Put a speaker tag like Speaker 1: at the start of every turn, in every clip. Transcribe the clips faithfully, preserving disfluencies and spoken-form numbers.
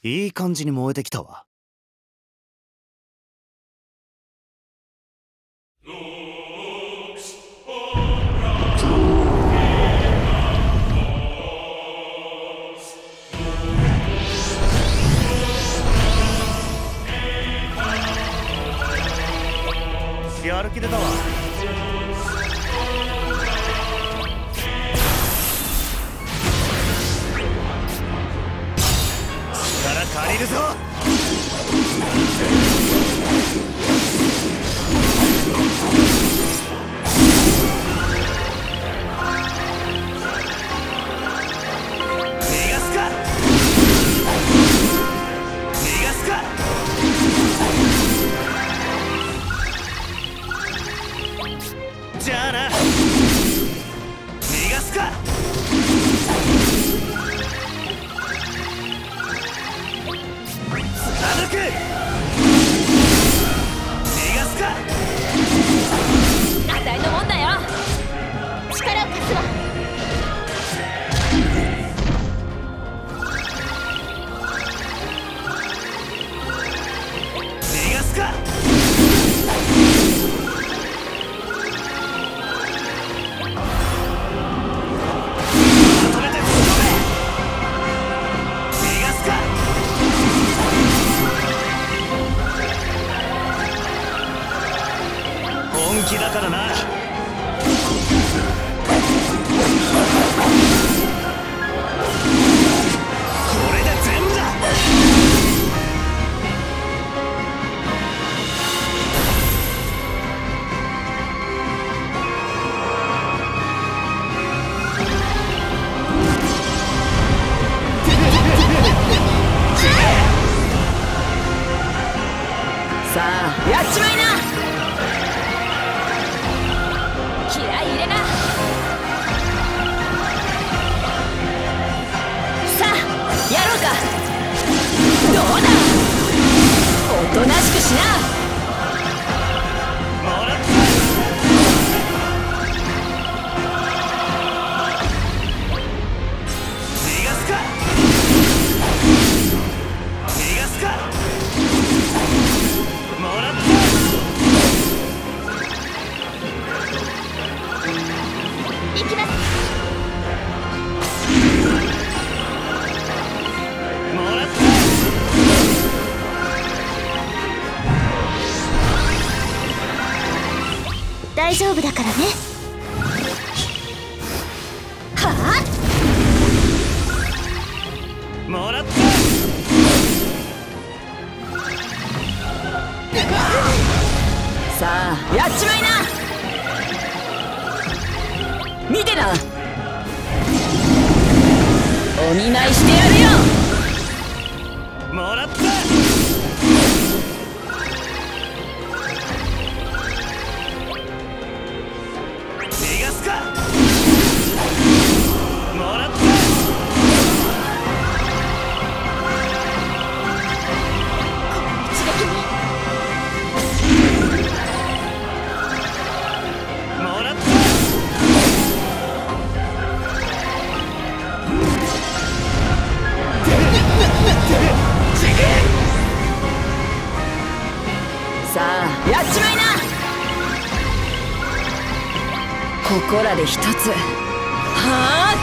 Speaker 1: いい感じに燃えてきたわ。やる気出たわ。力借りるぞ。逃がすか逃がすか。じゃあな。逃がすか。貫く。逃がすか。
Speaker 2: あたいのもんだよ。力を貸すわ。
Speaker 1: 逃がすか。本気だからな。これで全部だ。
Speaker 2: さあやっちまいな。気合い入れな。さあやろうか。どうだ。おとなしくしな。
Speaker 1: もらった。逃がすか。逃がすか。もらった。
Speaker 2: 行きます。
Speaker 1: もらった。
Speaker 2: 大丈夫だからね。は
Speaker 1: あ。もらった。
Speaker 2: さあやっちまいな。見てな。お見舞いしてやるよ。
Speaker 1: もらった。逃がすか。もらった。
Speaker 2: 一撃に
Speaker 1: もらった。
Speaker 2: さあやっちまいな。ここらで一つ。はあ。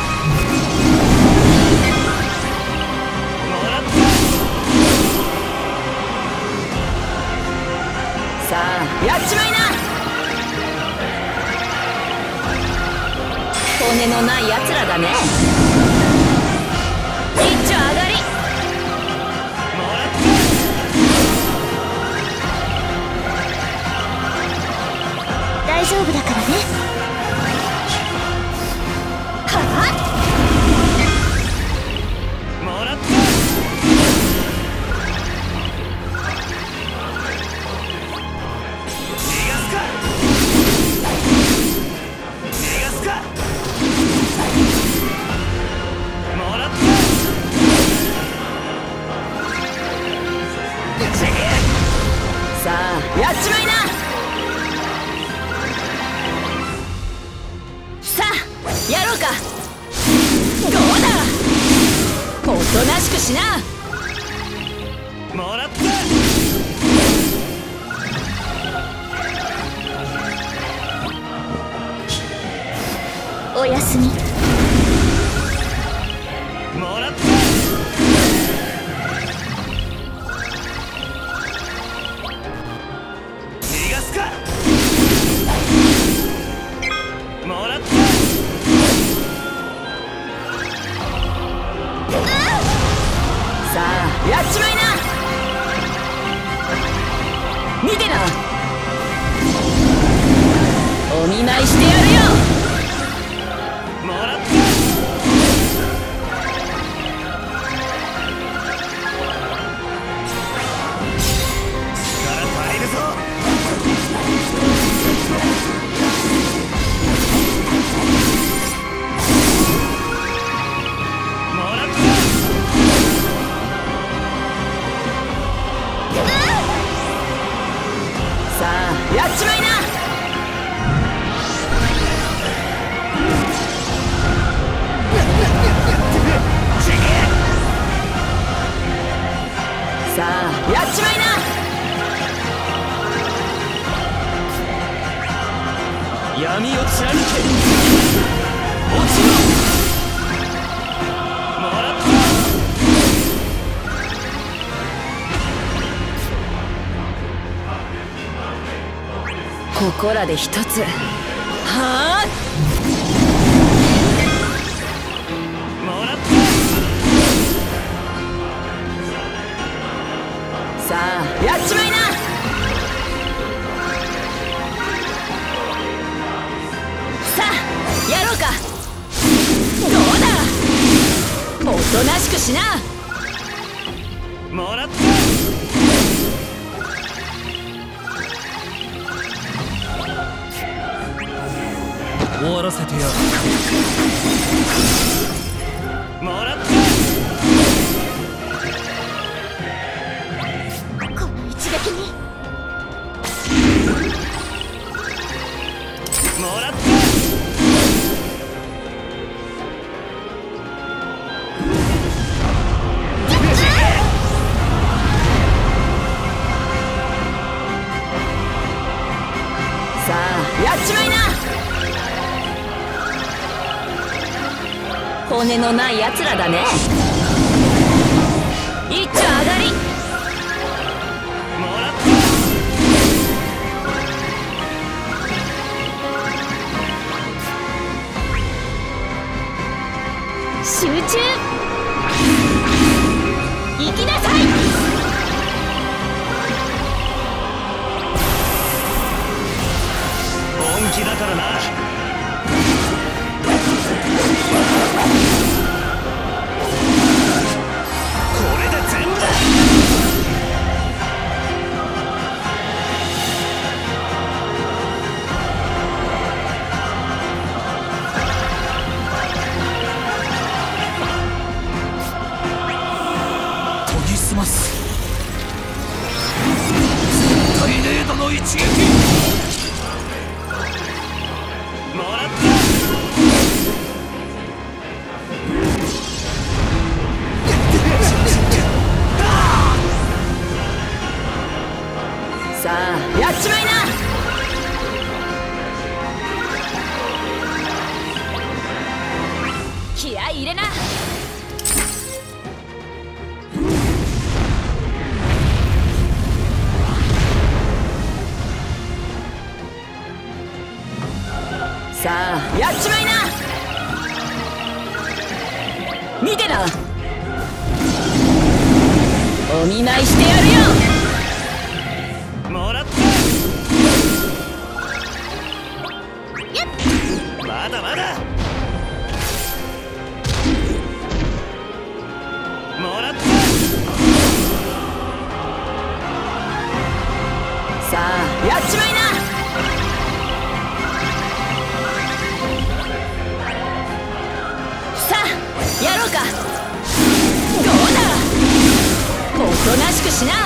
Speaker 1: もらった。
Speaker 2: さあやっちまいな。骨のないやつらだね。一丁上がり。
Speaker 1: もらった。
Speaker 2: 大丈夫だからね。はあ。
Speaker 1: もらった。逃がすか。逃がすか。もらった。
Speaker 2: さあやっちまいな。さあやろうか。どうだ。おとなしくしな。 おやすみ。
Speaker 1: もらった。逃がすか。もらった。
Speaker 2: さあやっちまいな。見てな、お見舞いしてやるよ。
Speaker 1: もらった。力足りるぞ。もらった。
Speaker 2: さあやっちまいな。さあやっちまいな。
Speaker 1: 闇を貫け。落ちろ。もらった。
Speaker 2: ここらで一つ。はあ。
Speaker 1: もらった。
Speaker 2: さあやっちまいな。さあやろうか。どうだ、おとなしくしな。
Speaker 1: もらった。終わらせてやる。もらった。
Speaker 2: この一撃に。
Speaker 1: もらった。
Speaker 2: さあやっちまいな。骨のないやつらだね。一丁上がり。
Speaker 1: もらった。
Speaker 2: 集中。行きなさい。
Speaker 1: 本気だからな。これで全部だ。研ぎ澄ます。絶対レードの一撃。もらった。
Speaker 2: さあやっちまいな。気合い入れな。さあやっちまいな。見てな、お見舞いしてやるよ。
Speaker 1: もらった。まだまだ。もらった。
Speaker 2: さあやっちまいな。さあやろうか。どうだ、おとなしくしな。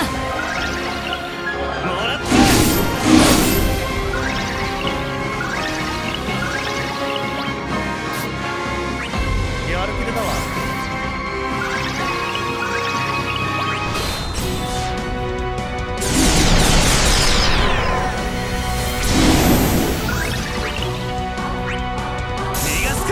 Speaker 1: もらった。やる気出たわ。逃がすか。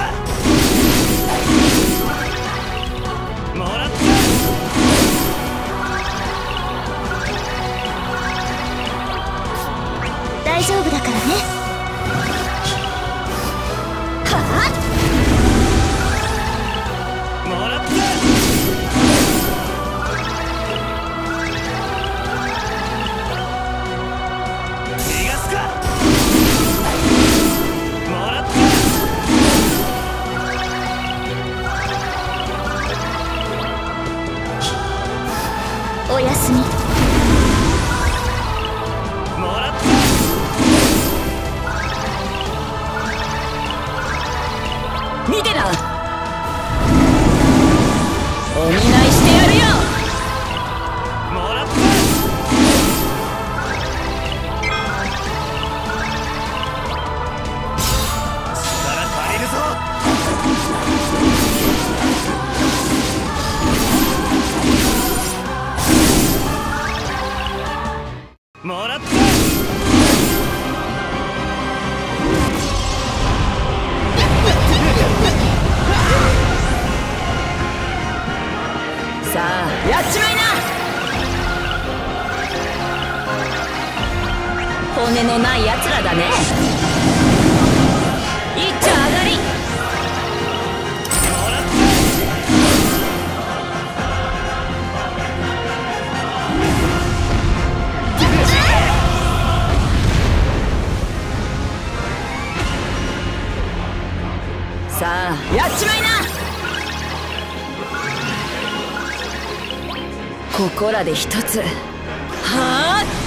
Speaker 2: 見てな。お見舞いしてやるよ。
Speaker 1: もらった。力借りるぞ。もらった。
Speaker 2: さあやっちまいな。骨のないやつらだね。一丁上がり。
Speaker 1: もらった。
Speaker 2: さあやっちまいな。ここらで一つ。はあ